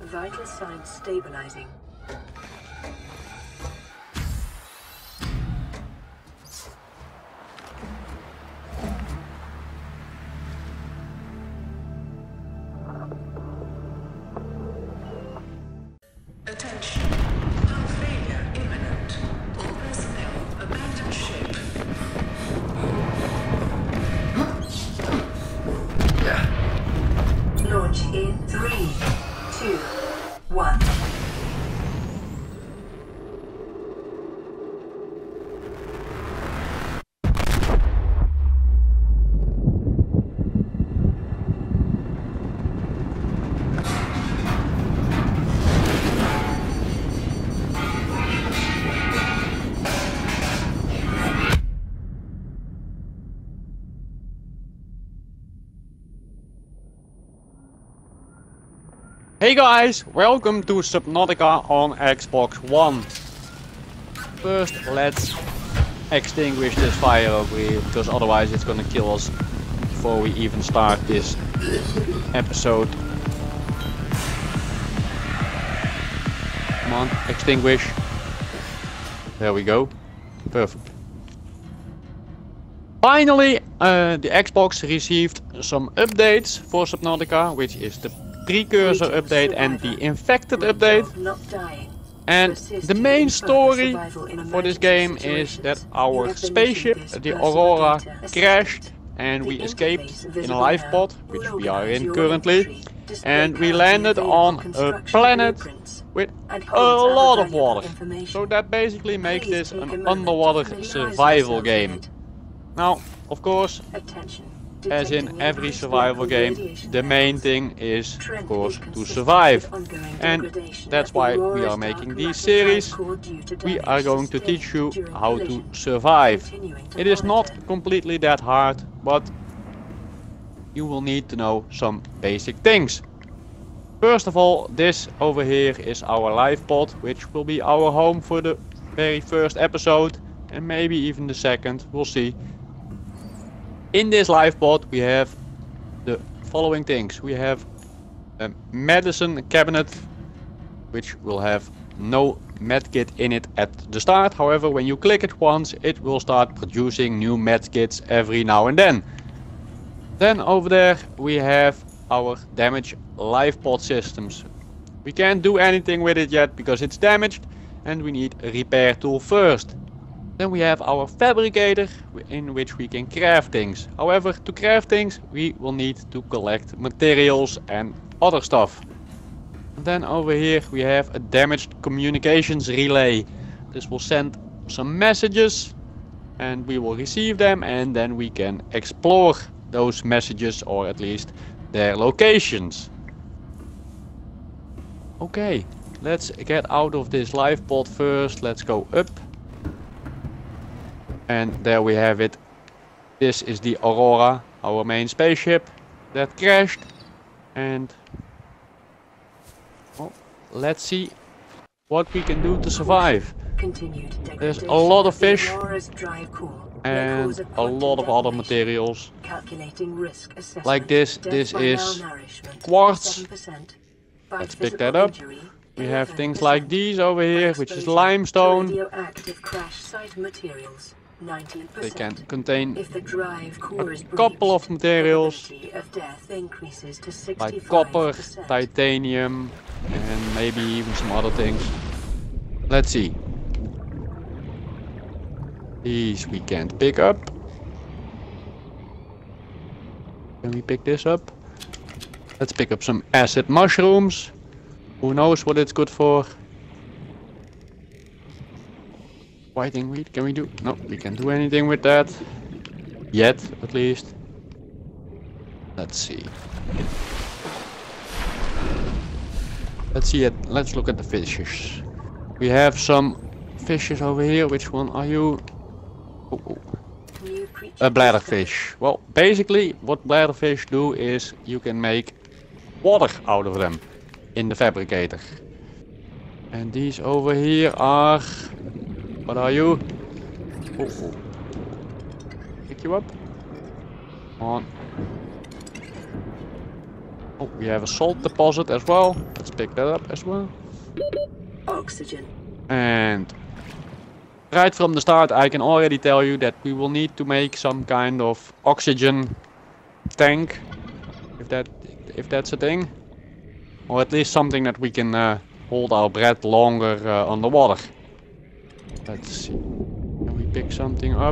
Vital signs stabilizing. Attention. Hull failure imminent. All personnel abandon ship. Launch in 3, 2, 1. Hey guys, welcome to Subnautica on Xbox One. First, let's extinguish this fire over here, because otherwise it's gonna kill us before we even start this episode. Come on, extinguish. There we go. Perfect. Finally, the Xbox received some updates for Subnautica, which is the precursor update and the infected update. And the main story for this game is that our spaceship, the Aurora, crashed and we escaped in a lifepod, which we are in currently, and we landed on a planet with a lot of water. So that basically makes this an underwater survival game. Now, of course, as in every survival game, the main thing is, of course, to survive. And that's why we are making these series. We are going to teach you how to survive. It is not completely that hard, but you will need to know some basic things. First of all, this over here is our lifepod, which will be our home for the very first episode, and maybe even the second, we'll see. In this lifepod we have the following things. We have a medicine cabinet, which will have no medkit in it at the start. However, when you click it once, it will start producing new medkits every now and then. Then over there we have our damaged lifepod systems. We can't do anything with it yet because it's damaged and we need a repair tool first. Then we have our fabricator, in which we can craft things. However, to craft things we will need to collect materials and other stuff. And then over here we have a damaged communications relay. This will send some messages and we will receive them, and then we can explore those messages, or at least their locations. Okay, let's get out of this lifepod first. Let's go up. And there we have it. This is the Aurora, our main spaceship that crashed. And well, let's see what we can do to survive. There's a lot of fish and a lot of other materials. Like this. This is quartz. Let's pick that up. We have things like these over here, which is limestone. They can contain a couple of materials, like copper, titanium, and maybe even some other things. Let's see. These we can't pick up. Can we pick this up? Let's pick up some acid mushrooms. Who knows what it's good for? Whiting wheat, can we do? No, we can't do anything with that. Yet, at least. Let's see. Let's see it. Let's look at the fishes. We have some fishes over here. Which one are you? Oh, oh. A bladderfish. Well, basically what bladderfish do is you can make water out of them in the fabricator. And these over here are... What are you? Oh, oh. Pick you up. Come on. Oh, we have a salt deposit as well. Let's pick that up as well. Oxygen. And right from the start, I can already tell you that we will need to make some kind of oxygen tank, if that's a thing, or at least something that we can hold our breath longer underwater. Let's see. Can we pick something up?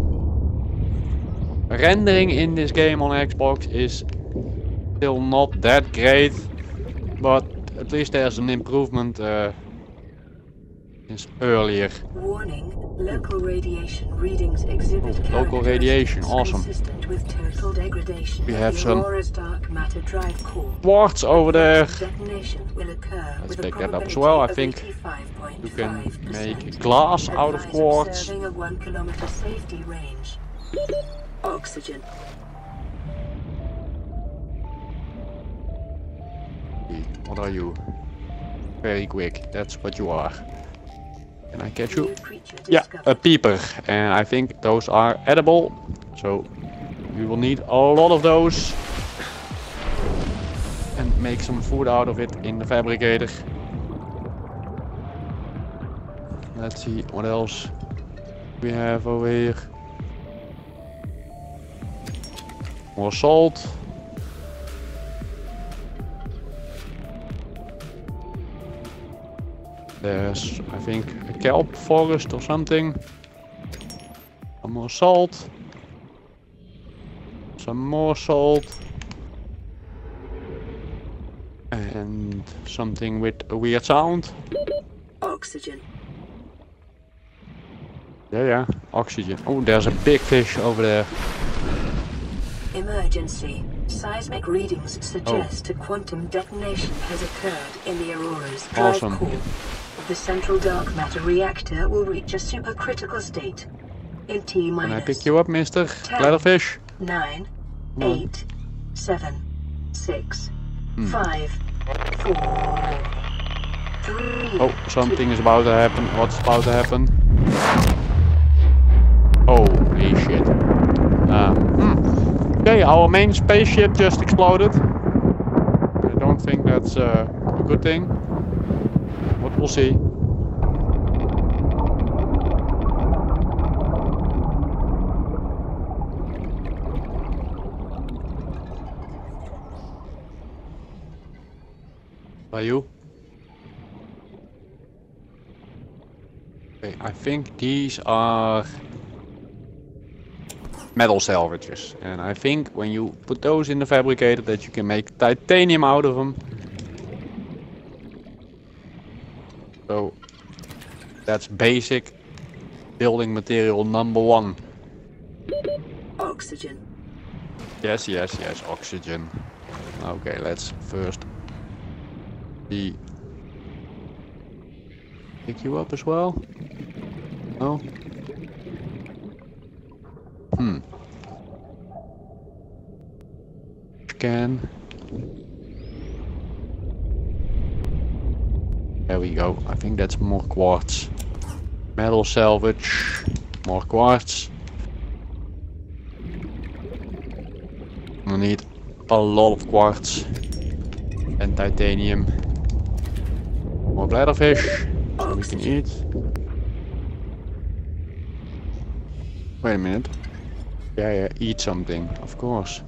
Rendering in this game on Xbox is still not that great, but at least there's an improvement since earlier. Warning, local radiation readings exhibit Local radiation, awesome. consistent with total degradation We of have the some Aurora's dark matter drive core. Quartz over there. Detonation will occur Let's with a pick that up as probability well. I of think you can 85.5%. make glass out of Advise quartz. observing a 1 kilometer safety range. Oxygen. What are you? Very quick. That's what you are. Can I catch you? New creature Yeah, discovered. a peeper. And I think those are edible. So we will need a lot of those. And make some food out of it in the fabricator. Let's see what else we have over here. More salt. There's, I think, a kelp forest or something. Some more salt. Some more salt. And something with a weird sound. Oxygen. Yeah, oxygen. Oh, there's a big fish over there. Emergency. Seismic readings suggest a quantum detonation has occurred in the Aurora's drive Awesome. core. The central dark matter reactor will reach a supercritical state in T Can I minus pick you up, Mr. 10, Leatherfish? 9, Come on. 8, 7, 6, 5, 4, 3. Oh, something is about to happen. What's about to happen? Holy shit. Okay, our main spaceship just exploded. I don't think that's a good thing. But we'll see. Are you? Okay, I think these are metal salvages, and I think when you put those in the fabricator that you can make titanium out of them. So that's basic building material number 1. Oxygen. Yes, oxygen. Okay, let's first pick you up as well. No? Scan. There we go. I think that's more quartz. Metal salvage. More quartz. We need a lot of quartz. And titanium. More bladderfish. So we can eat. Wait a minute. Yeah, eat something, of course.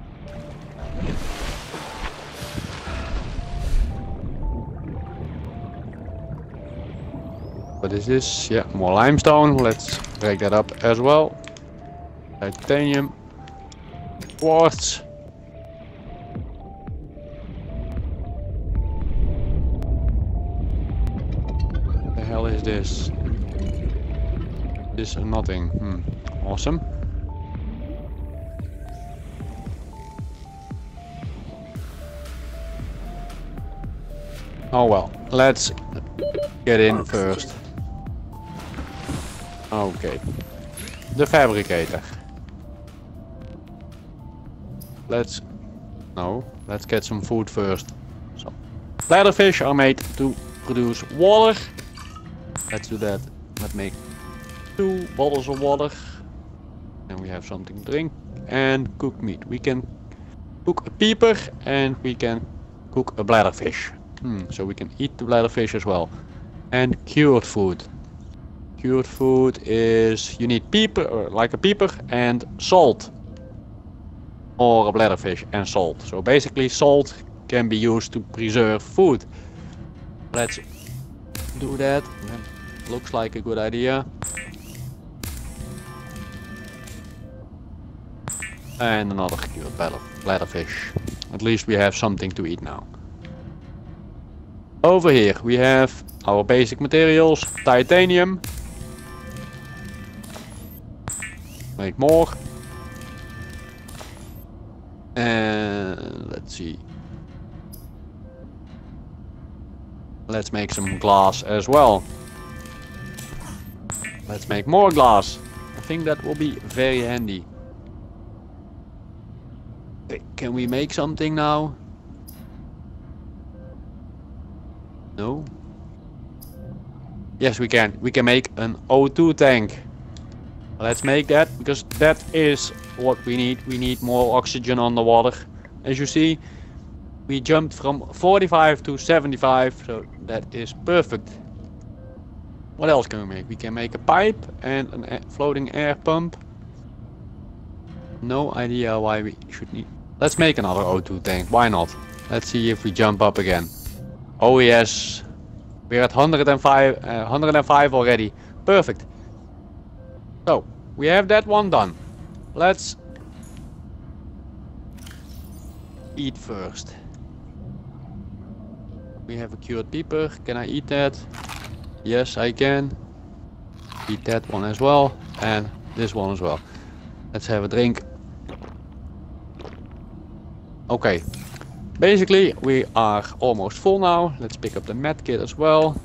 What is this? Yeah, more limestone. Let's break that up as well. Titanium. Quartz. What the hell is this? This is nothing. Awesome. Oh well, let's get in first. Okay. The fabricator. Let's get some food first. So, bladderfish are made to produce water. Let's do that. Let's make 2 bottles of water. And we have something to drink and cooked meat. We can cook a peeper and we can cook a bladderfish. So we can eat the bladderfish as well. And cured food. Cured food is, you need peeper, or like a peeper and salt. Or a bladderfish and salt. So basically salt can be used to preserve food. Let's do that. That looks like a good idea. And another cured bladderfish. At least we have something to eat now. Over here we have our basic materials. Titanium. Make more. And let's see. Let's make some glass as well. Let's make more glass. I think that will be very handy. Okay, can we make something now? No? Yes, we can. We can make an O2 tank. Let's make that, because that is what we need. We need more oxygen on the water. As you see, we jumped from 45 to 75, so that is perfect. What else can we make? We can make a pipe and a floating air pump. No idea why we should need. Let's make another O2 tank. Why not? Let's see if we jump up again. Oh yes, we're at 105 already. Perfect. So we have that one done. Let's eat first. We have a cured peeper. Can I eat that? Yes, I can. Eat that one as well. And this one as well. Let's have a drink. Okay. Basically, we are almost full now. Let's pick up the med kit as well.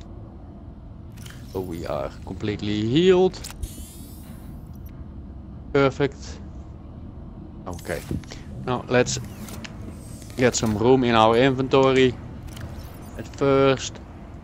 So we are completely healed. Perfect. Okay. Now let's get some room in our inventory. At first,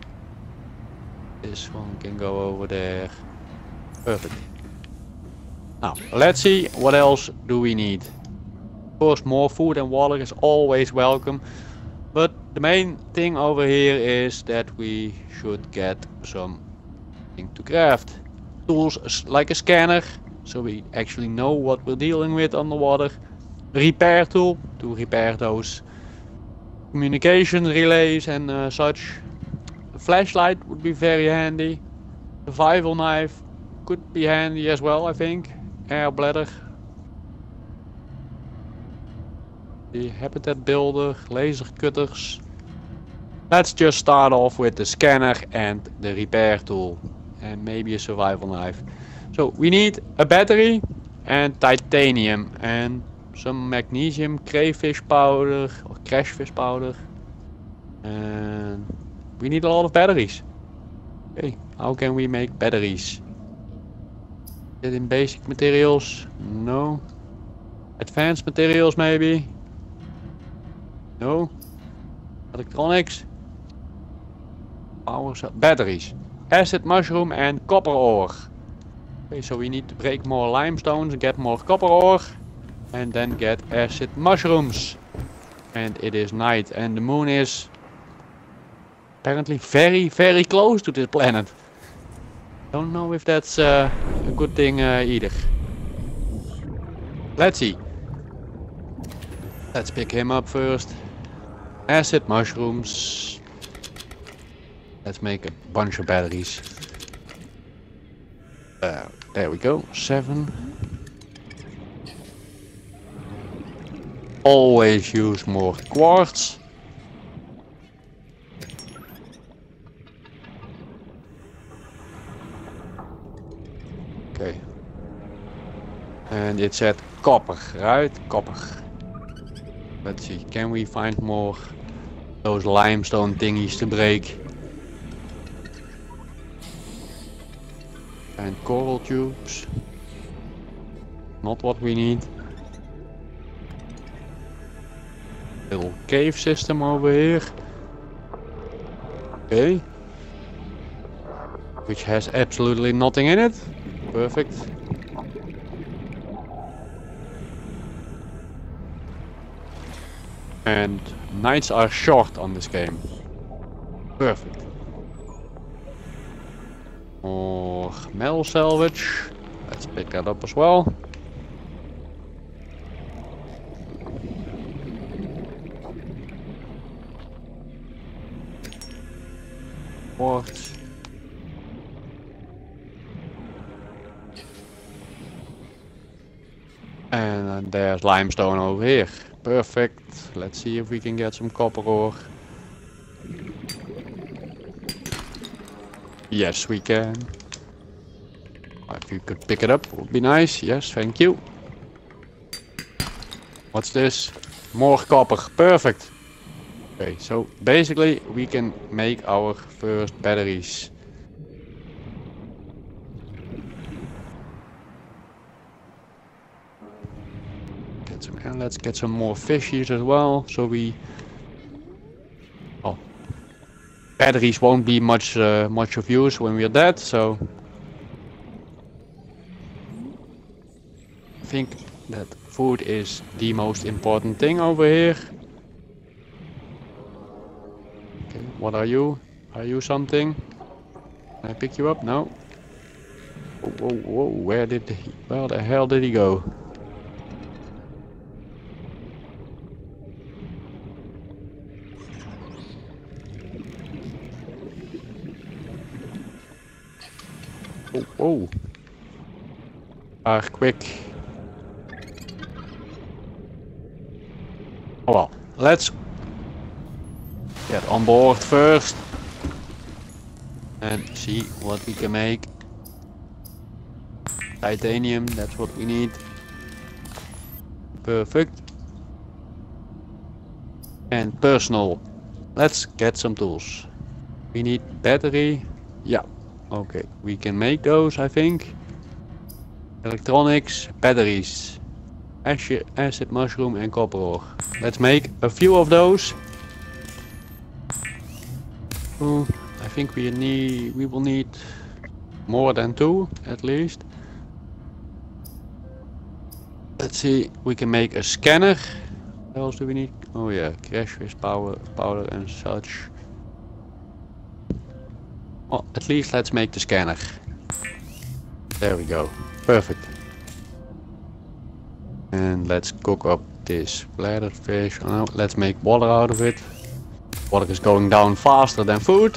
this one can go over there. Perfect. Now, let's see what else do we need. Of course, more food and water is always welcome. But the main thing over here is that we should get something to craft. Tools like a scanner, so we actually know what we're dealing with on the water. Repair tool to repair those communication relays and such. A flashlight would be very handy. Survival knife could be handy as well, I think. Air bladder. The habitat builder, laser cutters. Let's just start off with the scanner and the repair tool. And maybe a survival knife. So we need a battery and titanium and some magnesium crayfish powder or crashfish powder. And we need a lot of batteries. Okay, how can we make batteries? Is it in basic materials? No. Advanced materials maybe? No. Electronics? Power cell. Batteries. Acid mushroom and copper ore. Okay, so we need to break more limestones, get more copper ore. And then get acid mushrooms. And it is night and the moon is apparently very, very close to this planet. Don't know if that's a good thing either. Let's see. Let's pick him up first. Acid mushrooms. Let's make a bunch of batteries. There we go. 7. Always use more quartz. Okay. And it said copper, right? Copper. Let's see, can we find more those limestone thingies to break? And coral tubes. Not what we need. Little cave system over here. Okay. Which has absolutely nothing in it. Perfect. And nights are short on this game. Perfect. More metal salvage. Let's pick that up as well. Quartz. And then there's limestone over here. Perfect. Let's see if we can get some copper ore. Yes, we can. If you could pick it up, would be nice. Yes, thank you. What's this? More copper. Perfect. Okay, so basically we can make our first batteries. And let's get some more fishies as well, so we... Oh. Batteries won't be much of use when we're dead, so... I think that food is the most important thing over here. Okay, what are you? Are you something? Can I pick you up? No. Whoa, whoa, whoa, where the hell did he go? Oh, quick. Oh well, let's get on board first and see what we can make. Titanium, that's what we need. Perfect. And personal. Let's get some tools. We need battery. Yeah. Okay, we can make those, I think. Electronics, batteries, acid mushroom and copper ore. Let's make a few of those. I think we will need more than 2 at least. Let's see, we can make a scanner. What else do we need? Oh yeah, crash fish powder and such. Well, at least let's make the scanner. There we go. Perfect. And let's cook up this bladdered fish. Oh, no, let's make water out of it. Water is going down faster than food.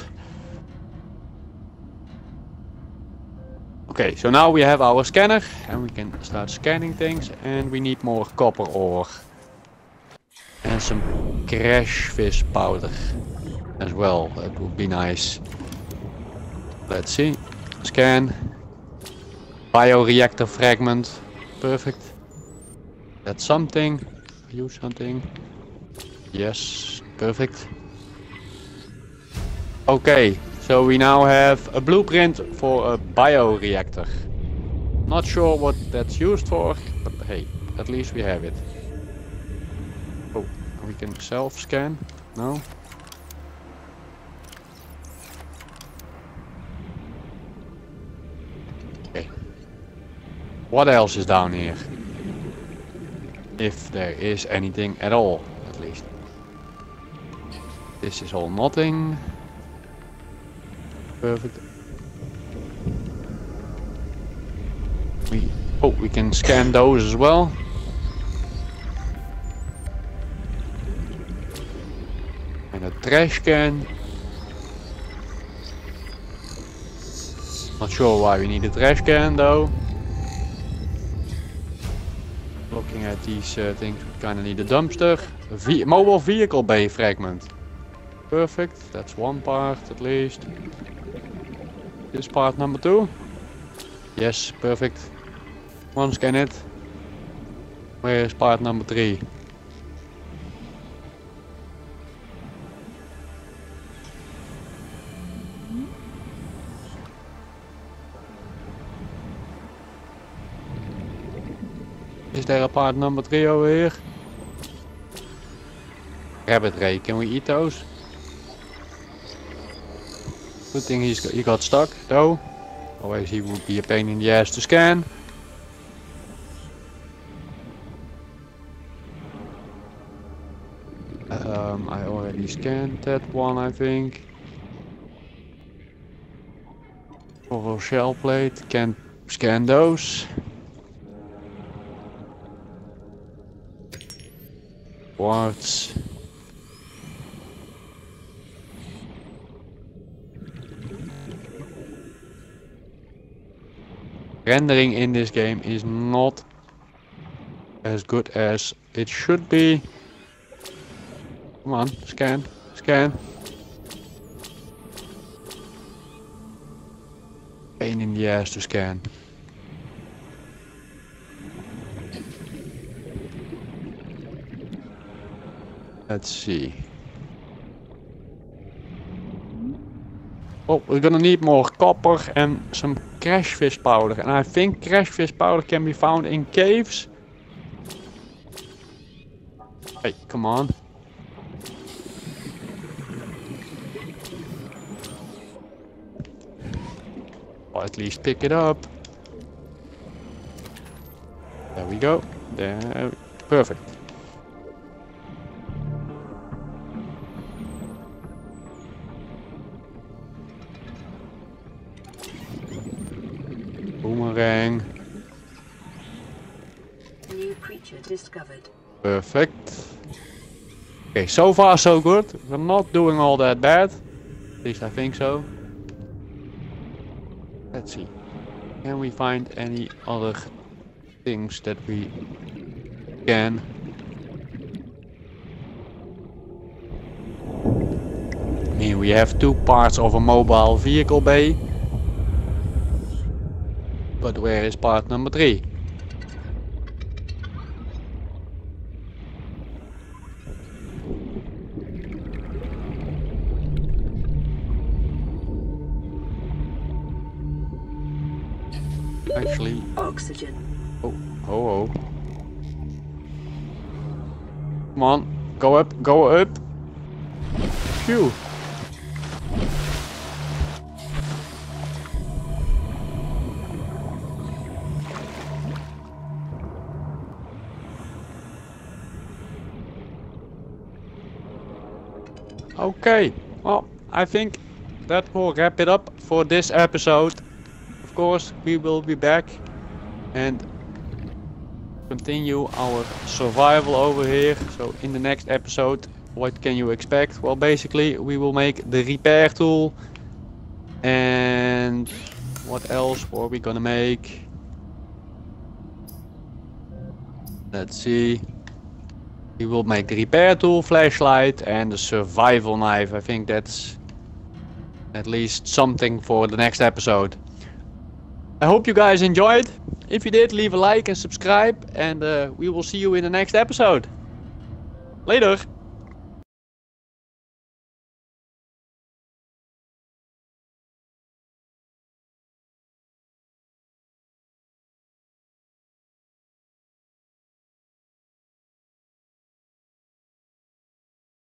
Okay, so now we have our scanner and we can start scanning things, and we need more copper ore. And some crash fish powder as well. That would be nice. Let's see. Scan. Bioreactor fragment. Perfect. That's something. Use something. Yes. Perfect. Okay. So we now have a blueprint for a bioreactor. Not sure what that's used for, but hey, at least we have it. Oh, we can self-scan? No? Okay. What else is down here? If there is anything at all, at least. This is all nothing. Perfect. We can scan those as well. And a trash can. Not sure why we need a trash can though. Looking at these things, we kind of need a dumpster. A mobile vehicle bay fragment. Perfect, that's one part at least. This part number 2. Yes, perfect. One scan it. Where is part number 3? Is there a part number 3 over here? Rabbit ray, can we eat those? Good thing he got stuck though. Otherwise he would be a pain in the ass to scan. already scanned that one, I think. Coral shell plate, can scan those. Quartz. Rendering in this game is not as good as it should be. Come on, scan, scan. Pain in the ass to scan. Let's see. Oh, we're gonna need more copper and some crash fish powder. And I think crash fish powder can be found in caves. Hey, come on. Or at least pick it up. There we go. There. Perfect. Boomerang. New creature discovered. Perfect. Okay, so far so good. We're not doing all that bad. At least I think so. Let's see. Can we find any other things that we can? Here we have two parts of a mobile vehicle bay. But where is part number 3? Actually, Oxygen. oh. Come on, go up, go up. Phew. Okay, well, I think that will wrap it up for this episode. Of course, we will be back and continue our survival over here. So in the next episode, what can you expect? Well, basically we will make the repair tool. And what else were we gonna make? Let's see. We will make the repair tool, flashlight and the survival knife. I think that's at least something for the next episode. I hope you guys enjoyed. If you did, leave a like and subscribe, and we will see you in the next episode. Later!